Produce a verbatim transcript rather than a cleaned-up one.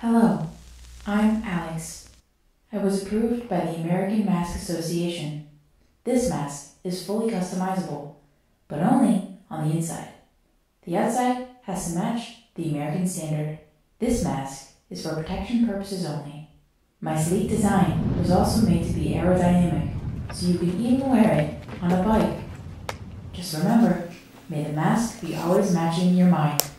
Hello, I'm Alex. I was approved by the American Mask Association. This mask is fully customizable, but only on the inside. The outside has to match the American standard. This mask is for protection purposes only. My sleek design was also made to be aerodynamic, so you can even wear it on a bike. Just remember, may the mask be always matching your mind.